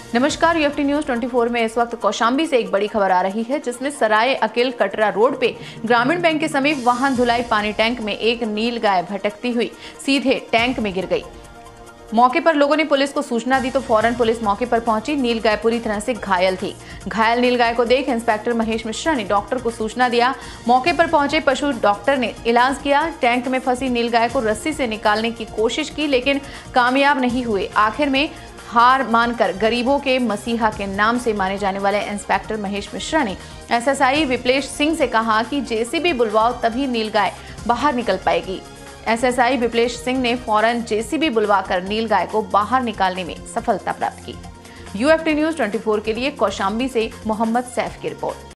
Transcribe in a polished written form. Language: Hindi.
नमस्कार, यूएफटी न्यूज 24 में इस वक्त कौशाम्बी से एक बड़ी खबर आ रही है, जिसमें सराय अकिल कटरा रोड पे ग्रामीण बैंक के समीप वाहन धुलाई पानी टैंक में एक नील गाय भटकती हुई सीधे टैंक में गिर गई। मौके पर लोगों ने पुलिस को सूचना दी तो फौरन पुलिस मौके पर पहुंची। नील गाय पूरी तरह से घायल थी। घायल नील गाय को देख इंस्पेक्टर महेश मिश्रा ने डॉक्टर को सूचना दिया। मौके पर पहुंचे पशु डॉक्टर ने इलाज किया। टैंक में फंसी नील गाय को रस्सी से निकालने की कोशिश की, लेकिन कामयाब नहीं हुए। आखिर में हार मानकर गरीबों के मसीहा के नाम से माने जाने वाले इंस्पेक्टर महेश मिश्रा ने एसएसआई विप्लेश सिंह से कहा कि जेसीबी बुलवाओ, तभी नील गाय बाहर निकल पाएगी। एसएसआई विप्लेश सिंह ने फौरन जेसीबी बुलवाकर नील गाय को बाहर निकालने में सफलता प्राप्त की। यूएफटी न्यूज 24 के लिए कौशाम्बी से मोहम्मद सैफ की रिपोर्ट।